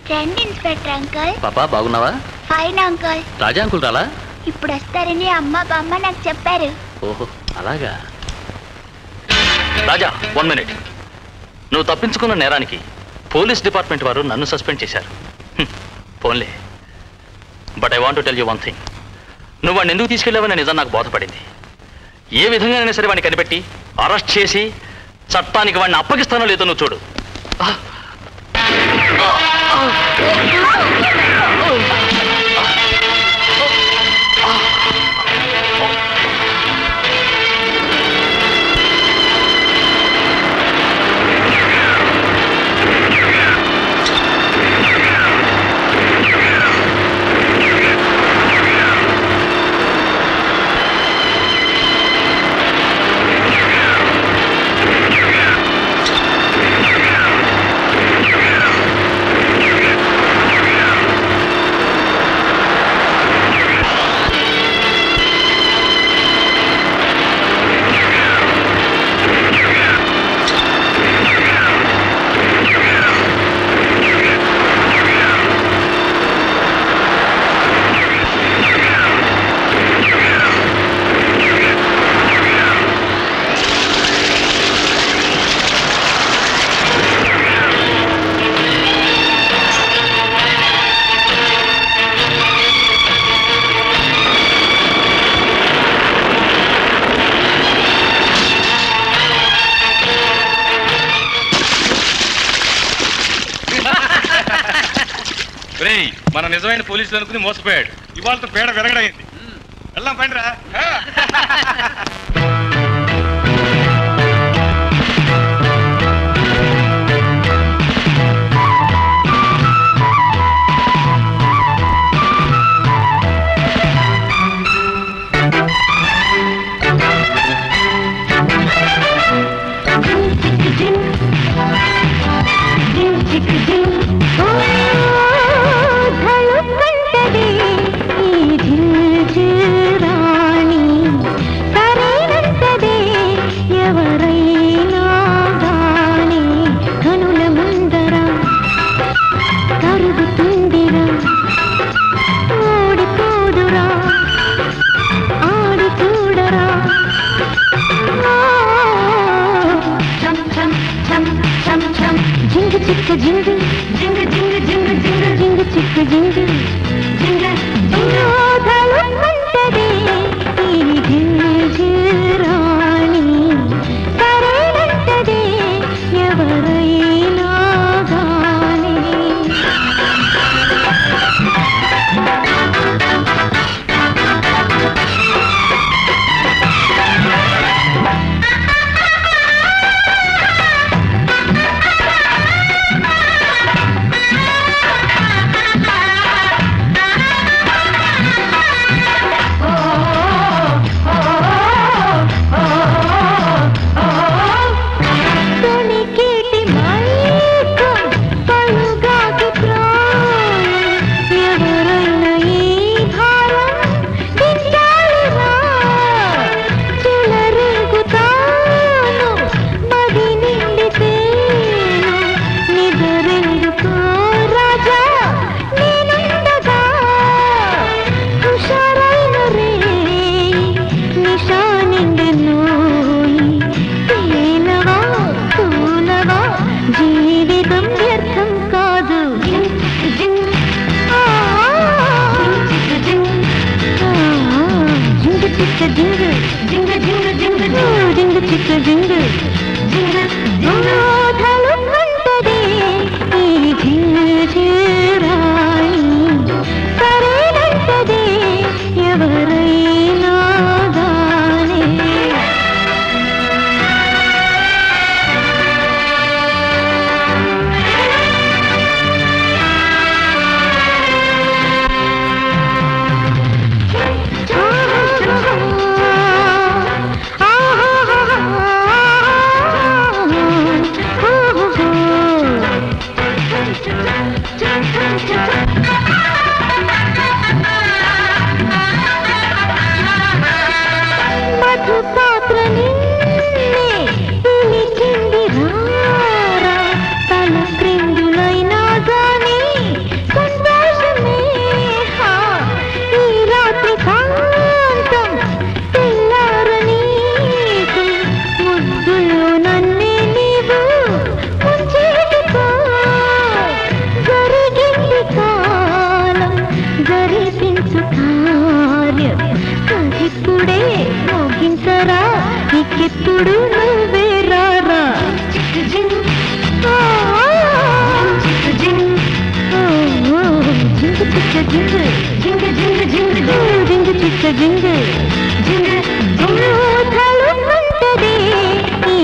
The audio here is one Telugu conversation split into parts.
రండి ఇన్స్పెక్టర్ అంకుల్. పాపా బాగున్నావా? Fine uncle. రాజా అంకుల్ రాలా? ఇప్పుడు వస్తారని అమ్మ బామ్మ నాకు చెప్పారు. ఓహో అలాగా. రాజా 1 minute. నువ్వు తప్పించుకున్న నేరానికి పోలీస్ డిపార్ట్మెంట్ వారు నన్ను సస్పెండ్ చేశారు. ఫోన్లే. But I want to tell you 1 thing. నువ్వు వాడిని ఎందుకు తీసుకెళ్ళావని నిజం నాకు బోధపడింది. ఏ విధంగానైనా సరే వాడిని కనిపెట్టి అరెస్ట్ చేసి చట్టానికి వాడిని అప్పగిస్తానో లేదో నువ్వు చూడు. మన నిజమైన పోలీసులు అనుకుని మోసపోయాడు. ఇవాళతో పేడ విరగడైంది. వెళ్దాం పండిరా. ఎప్పుడు నువ్వే రారా జింగ్ చిక్క జింగ్ జింగ్ జింగ్ జింగ్ జింగ్ చిక్క జింగ్ జింగ్ తలుపుంటది ఈ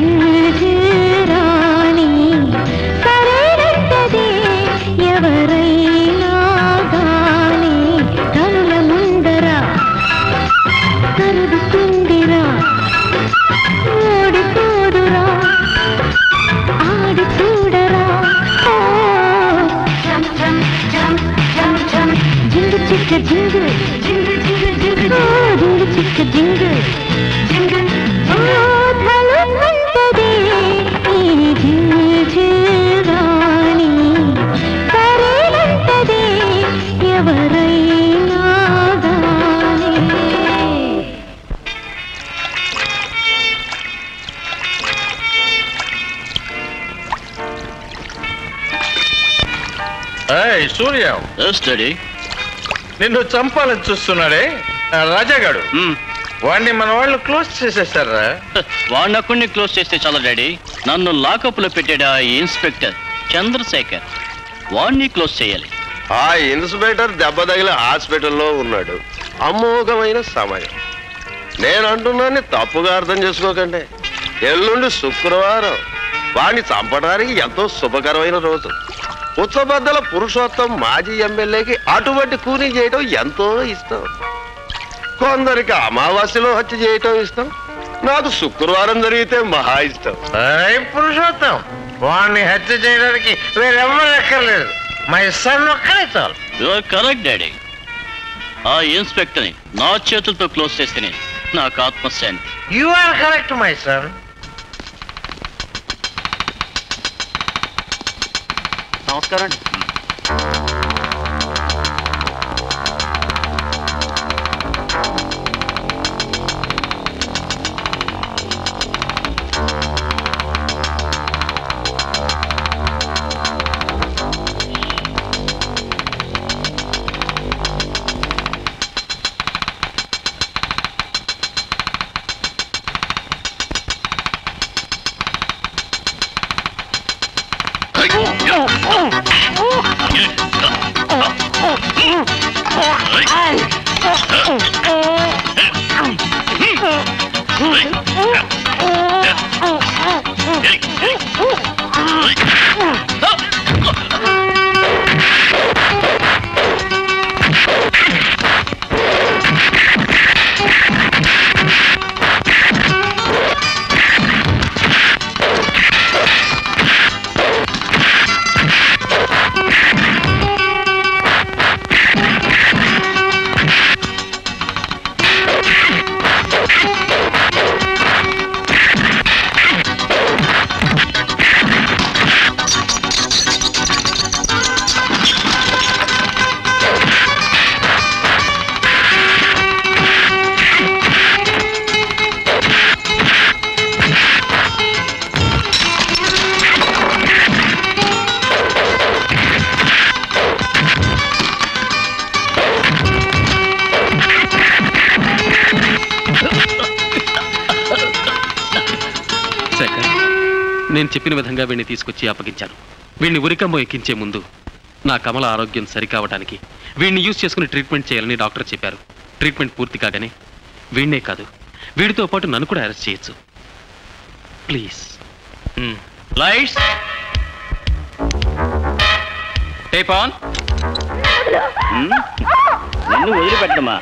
జింజరాణి సరేనంటది ఎవరైనా గాని కనుల ముందర కరుడుతుందిరా ఓడిపోదురా ఆడి చూడరా జింగు చిక్క జింగు జింగు జింగు జింగు జింగు చిక్క జింగు జింగు తలుపుంటది ఈ జింజరాణి సరేనంటది ఎవరైనా గాని సూర్య స్టడీ నిన్ను చంపాలని చూస్తున్నాడే రాజాగాడు వాడిని మన వాళ్ళు క్లోజ్ చేసేస్తారా? వాడినొక్కడిని క్లోజ్ చేస్తే చాలా డాడీ, నన్ను లాకప్ లో పెట్టాడు ఆ ఇన్స్పెక్టర్ చంద్రశేఖర్, వాడిని క్లోజ్ చేయాలి. ఆ ఇన్స్పెక్టర్ దెబ్బ తగిలి హాస్పిటల్లో ఉన్నాడు. అమోఘమైన సమయం. నేను అంటున్నాన్ని తప్పుగా అర్థం చేసుకోకండి. ఎల్లుండి శుక్రవారం. వాడిని చంపడానికి ఎంతో శుభకరమైన రోజు. ఉచ్చబద్దల పురుషోత్తం మాజీ ఎమ్మెల్యేకి అటువంటి కూని చేయటం ఎంతో ఇష్టం. కొందరికి అమావాస్యలో హత్య చేయటం ఇష్టం. నాకు శుక్రవారం జరిగితే మహా ఇష్టం. పురుషోత్తం, వాడిని హత్య చేయడానికి వేరెవ్వరు ఎక్కర్లేదు. మై సన్ ఒక్కడే చాలు. Your correct daddy. ఆ ఇన్స్పెక్టర్ ని నా చేతులతో క్లోజ్ చేస్తేనే నాకు ఆత్మశాంతి. You are correct my son. నమస్కారం అండి. నేను చెప్పిన విధంగా వీడిని తీసుకొచ్చి అప్పగించాను. వీడిని ఉరికమ్మ ఎక్కించే ముందు నా కమల ఆరోగ్యం సరికావడానికి వీడిని యూజ్ చేసుకుని ట్రీట్మెంట్ చేయాలని డాక్టర్ చెప్పారు. ట్రీట్మెంట్ పూర్తి కాగానే వీడినే కాదు, వీడితో పాటు నన్ను కూడా అరెస్ట్ చేయొచ్చు. ప్లీజ్. Lights tape on. నిన్ను వదిలిపెట్టమా?